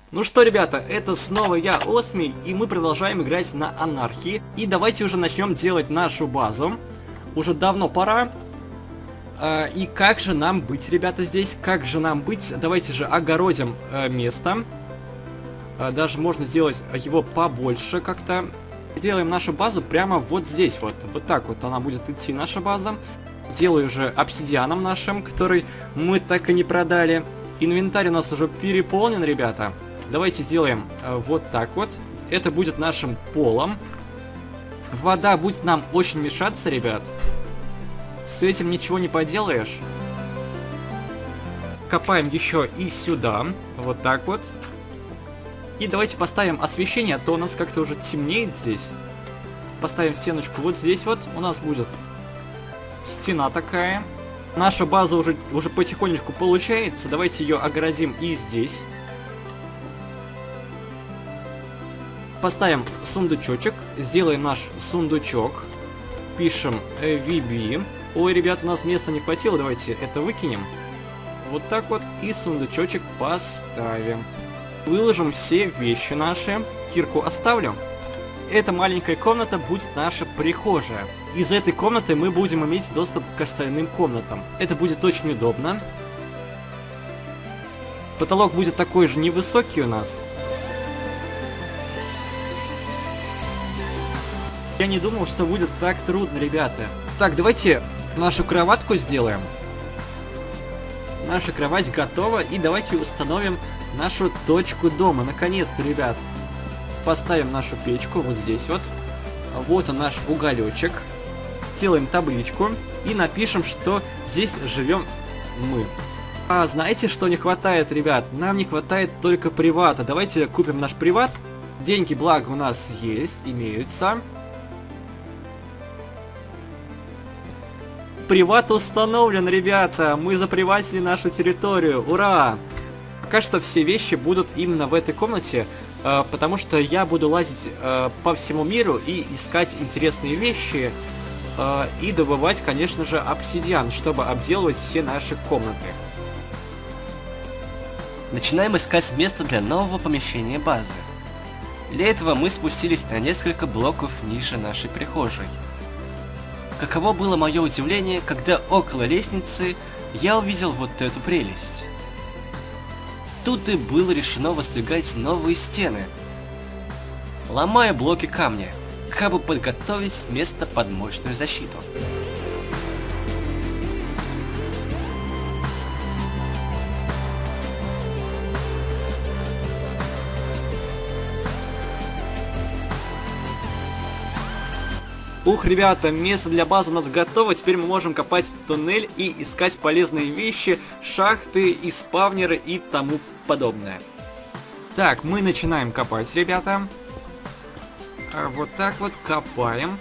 Ну что, ребята, это снова я, Осмий, и мы продолжаем играть на Анархии. И давайте уже начнем делать нашу базу. Уже давно пора. И как же нам быть, ребята, здесь? Как же нам быть? Давайте же огородим место. Даже можно сделать его побольше как-то. Сделаем нашу базу прямо вот здесь вот. Вот так вот она будет идти, наша база. Делаю же обсидианом нашим, который мы так и не продали. Инвентарь у нас уже переполнен, ребята. Давайте сделаем вот так вот. Это будет нашим полом. Вода будет нам очень мешаться, ребят. С этим ничего не поделаешь. Копаем еще и сюда. Вот так вот. И давайте поставим освещение, а то у нас как-то уже темнеет здесь. Поставим стеночку вот здесь вот. У нас будет стена такая. Наша база уже потихонечку получается. Давайте ее оградим и здесь. Поставим сундучочек. Сделаем наш сундучок. Пишем VB. Ой, ребят, у нас места не хватило. Давайте это выкинем. Вот так вот. И сундучочек поставим. Выложим все вещи наши. Кирку оставлю. Эта маленькая комната будет наша прихожая. Из этой комнаты мы будем иметь доступ к остальным комнатам. Это будет очень удобно. Потолок будет такой же невысокий у нас. Я не думал, что будет так трудно, ребята. Так, давайте нашу кроватку сделаем. Наша кровать готова. И давайте установим нашу точку дома. Наконец-то, ребят. Поставим нашу печку вот здесь вот. Вот он наш уголечек. Сделаем табличку. И напишем, что здесь живем мы. А знаете, что не хватает, ребят? Нам не хватает только привата. Давайте купим наш приват. Деньги, благо, у нас есть, имеются. Приват установлен, ребята. Мы заприватили нашу территорию. Ура! Пока что все вещи будут именно в этой комнате, потому что я буду лазить по всему миру и искать интересные вещи и добывать, конечно же, обсидиан, чтобы обделывать все наши комнаты. Начинаем искать место для нового помещения базы. Для этого мы спустились на несколько блоков ниже нашей прихожей. Каково было мое удивление, когда около лестницы я увидел вот эту прелесть. Тут и было решено воздвигать новые стены, ломая блоки камня, как бы подготовить место под мощную защиту. Ух, ребята, место для базы у нас готово. Теперь мы можем копать туннель и искать полезные вещи, шахты и спавнеры и тому подобное. Так, мы начинаем копать, ребята. Вот так вот копаем.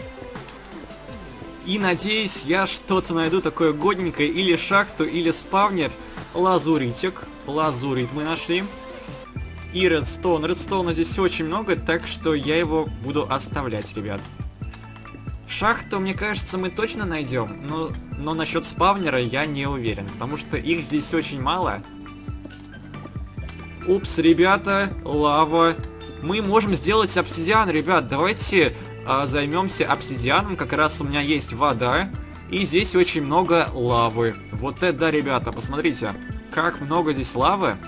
И надеюсь, я что-то найду такое годненькое. Или шахту, или спавнер. Лазуритик. Лазурит мы нашли. И редстоун. Редстоуна здесь очень много, так что я его буду оставлять, ребят. Шахту, мне кажется, мы точно найдем, но насчет спавнера я не уверен, потому что их здесь очень мало. Упс, ребята, лава. Мы можем сделать обсидиан, ребят, давайте займемся обсидианом, как раз у меня есть вода, и здесь очень много лавы. Вот это да, ребята, посмотрите, как много здесь лавы.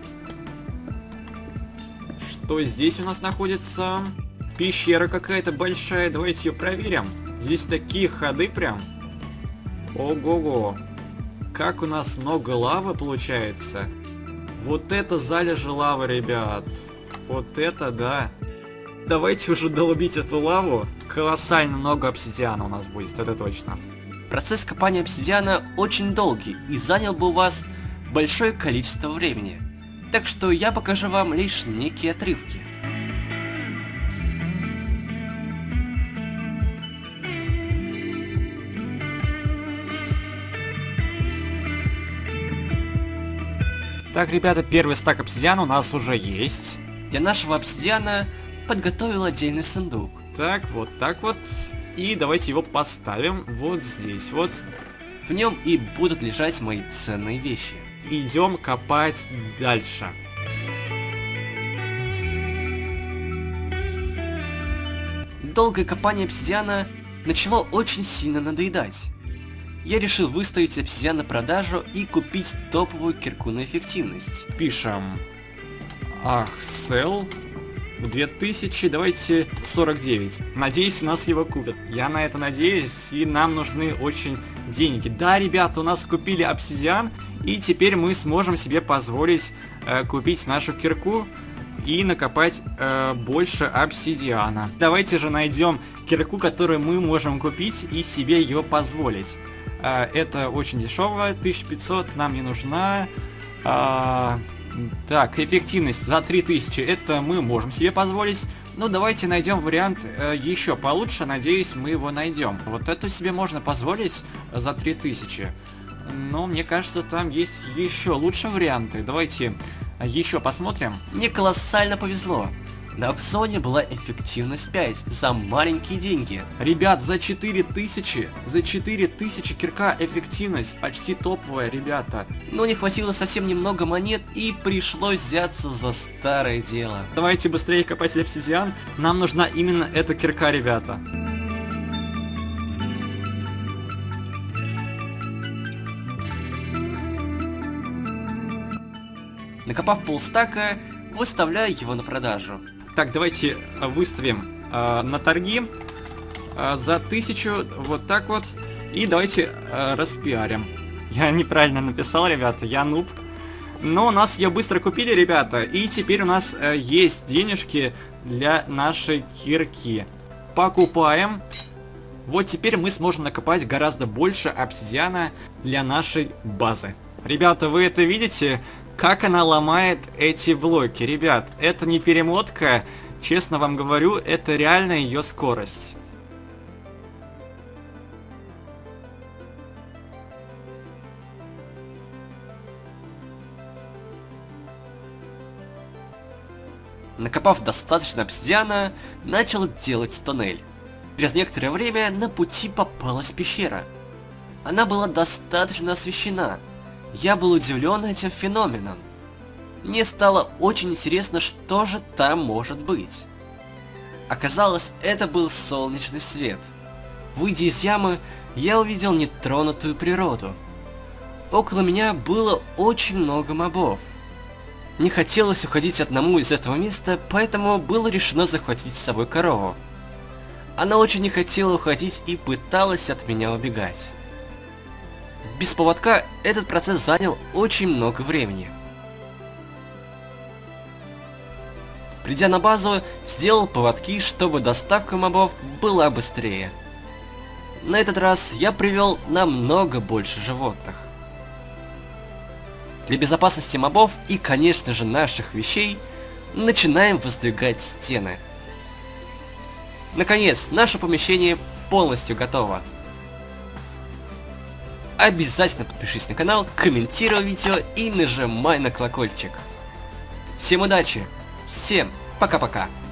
Что здесь у нас находится? Пещера какая-то большая, давайте ее проверим. Здесь такие ходы прям. Ого-го. Как у нас много лавы получается. Вот это залежи лавы, ребят. Вот это да. Давайте уже долбить эту лаву. Колоссально много обсидиана у нас будет, это точно. Процесс копания обсидиана очень долгий и занял бы у вас большое количество времени. Так что я покажу вам лишь некие отрывки. Так, ребята, первый стак обсидиана у нас уже есть. Для нашего обсидиана подготовил отдельный сундук. Так вот. И давайте его поставим вот здесь вот. В нем и будут лежать мои ценные вещи. Идем копать дальше. долгое копание обсидиана начало очень сильно надоедать. Я решил выставить обсидиан на продажу и купить топовую кирку на эффективность. Пишем. Sell 2000, давайте 49. Надеюсь, нас его купят. Я на это надеюсь, и нам нужны очень деньги. Да, ребята, у нас купили обсидиан, и теперь мы сможем себе позволить купить нашу кирку и накопать больше обсидиана. Давайте же найдем кирку, которую мы можем купить и себе ее позволить. Это очень дешевая, 1500 нам не нужна. Так, эффективность за 3000, это мы можем себе позволить. Ну, давайте найдем вариант еще получше, надеюсь, мы его найдем. Вот эту себе можно позволить за 3000. Но мне кажется, там есть еще лучше варианты. Давайте еще посмотрим. Мне колоссально повезло. На аукционе была эффективность 5 за маленькие деньги. Ребят, за 4000 кирка эффективность, почти топовая, ребята. Но не хватило совсем немного монет и пришлось взяться за старое дело. Давайте быстрее копать обсидиан, нам нужна именно эта кирка, ребята. Накопав полстака, выставляю его на продажу. Так, давайте выставим на торги за 1000, вот так вот. И давайте распиарим. Я неправильно написал, ребята, я нуб. Но у нас ее быстро купили, ребята. И теперь у нас есть денежки для нашей кирки. Покупаем. Вот теперь мы сможем накопать гораздо больше обсидиана для нашей базы. Ребята, вы это видите? Как она ломает эти блоки, ребят, это не перемотка, честно вам говорю, это реально ее скорость. Накопав достаточно обсидиана, начал делать тоннель. Через некоторое время на пути попалась пещера. Она была достаточно освещена. Я был удивлен этим феноменом. Мне стало очень интересно, что же там может быть. Оказалось, это был солнечный свет. Выйдя из ямы, я увидел нетронутую природу. Около меня было очень много мобов. Не хотелось уходить одному из этого места, поэтому было решено захватить с собой корову. Она очень не хотела уходить и пыталась от меня убегать. Без поводка этот процесс занял очень много времени. Придя на базу, сделал поводки, чтобы доставка мобов была быстрее. На этот раз я привел намного больше животных. Для безопасности мобов и, конечно же, наших вещей, начинаем воздвигать стены. Наконец, наше помещение полностью готово. Обязательно подпишись на канал, комментируй видео и нажимай на колокольчик. Всем удачи! Всем пока-пока!